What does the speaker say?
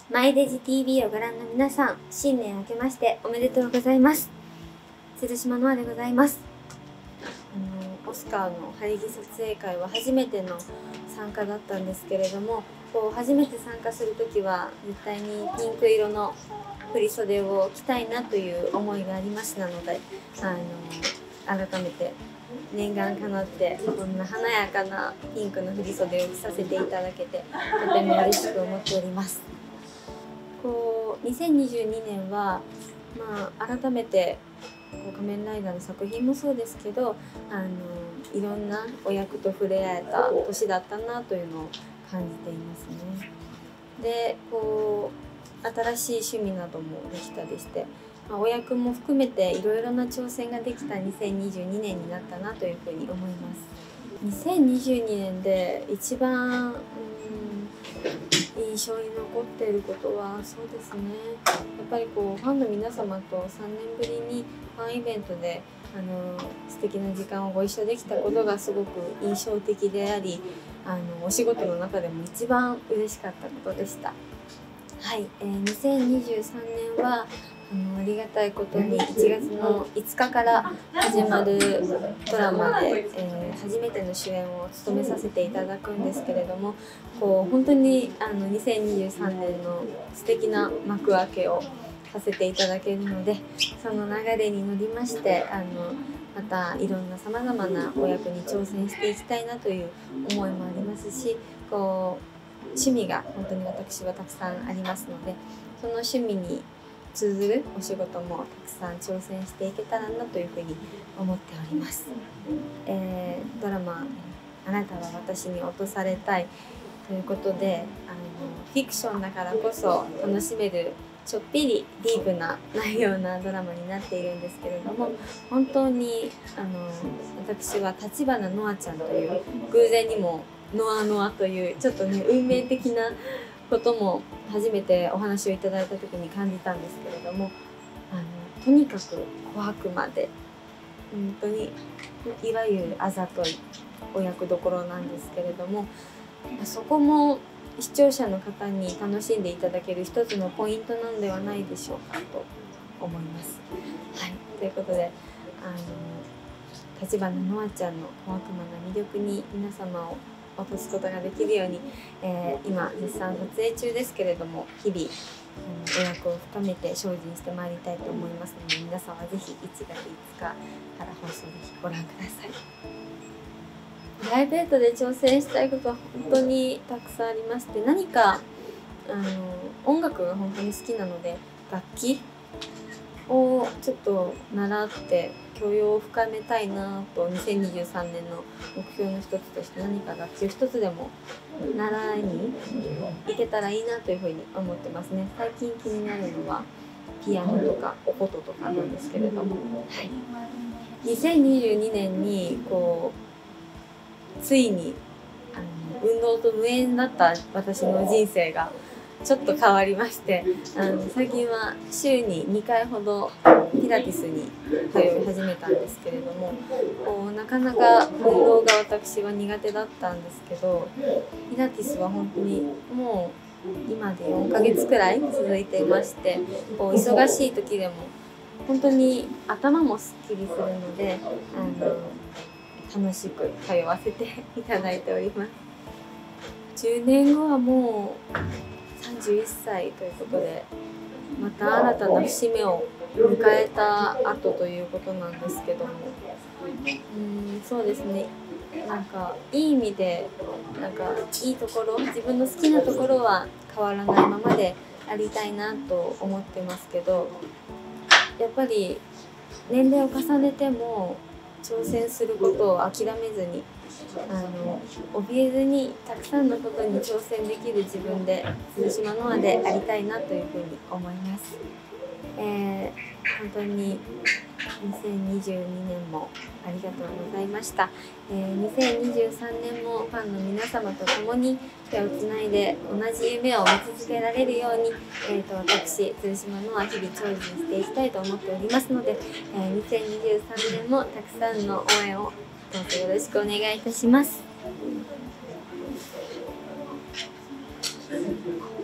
マイデジ TV をご覧の皆さん、新年明けましておめでとうございます。鶴島ノアでございます。オスカーの晴れ着撮影会は初めての参加だったんですけれども、初めて参加するときは絶対にピンク色の振り袖を着たいなという思いがありましたので、改めて念願かなってこんな華やかなピンクの振り袖を着させていただけてとても嬉しく思っております。2022年は、改めて仮面ライダーの作品もそうですけど、いろんなお役と触れ合えた年だったなというのを感じていますね。で新しい趣味などもできたりして、お役も含めていろいろな挑戦ができた2022年になったなというふうに思います。2022年で一番印象に残っていることはそうですね、やっぱりファンの皆様と3年ぶりにファンイベントで素敵な時間をご一緒できたことがすごく印象的であり、お仕事の中でも一番嬉しかったことでした。はい、2023年はありがたいことに1月の5日から始まるドラマで、初めての主演を務めさせていただくんですけれども、本当に2023年の素敵な幕開けをさせていただけるので、その流れに乗りましてまたいろんなさまざまなお役に挑戦していきたいなという思いもありますし、趣味が本当に私はたくさんありますので、その趣味に通ずるお仕事もたくさん挑戦していけたらなというふうに思っております。ドラマ「あなたは私に落とされたい」ということでフィクションだからこそ楽しめるちょっぴりディープな内容なドラマになっているんですけれども、本当に私は立花ノアちゃんという偶然にもノアノアというちょっとね運命的なことも初めてお話をいただいた時に感じたんですけれども、とにかく小悪魔で本当にいわゆるあざといお役どころなんですけれども、そこも視聴者の方に楽しんでいただける一つのポイントなのではないでしょうかと思います。はい、ということで立花ノアちゃんの小悪魔な魅力に皆様を落とすことができるように、今絶賛撮影中ですけれども、日々お役を深めて精進してまいりたいと思いますので、皆さんはぜひ1月5日から放送ぜひご覧ください。プライベートで挑戦したいことは本当にたくさんありまして、何か音楽が本当に好きなので、楽器をちょっと習って教養を深めたいなと2023年の目標の一つとして何か楽器を一つでも習いに行けたらいいなというふうに思ってますね。最近気になるのはピアノとかお琴とかなんですけれども、はい、2022年についに運動と無縁だった私の人生がちょっと変わりまして、最近は週に2回ほどピラティスに通い始めたんですけれども、なかなか運動が私は苦手だったんですけど、ピラティスは本当にもう今で4ヶ月くらい続いていまして、忙しい時でも本当に頭もすっきりするので楽しく通わせていただいております。10年後はもう31歳ということで、また新たな節目を迎えた後ということなんですけども、そうですね、いい意味でいいところ、自分の好きなところは変わらないままでありたいなと思ってますけど、やっぱり年齢を重ねても挑戦することを諦めずに怯えずにたくさんのことに挑戦できる自分で鶴島ノアでありたいなというふうに思います。本当に2022年もありがとうございました。2023年もファンの皆様と共に手をつないで同じ夢を見続けられるように、私鶴島ノア日々精進していきたいと思っておりますので、2023年もたくさんの応援をどうぞよろしくお願いいたします。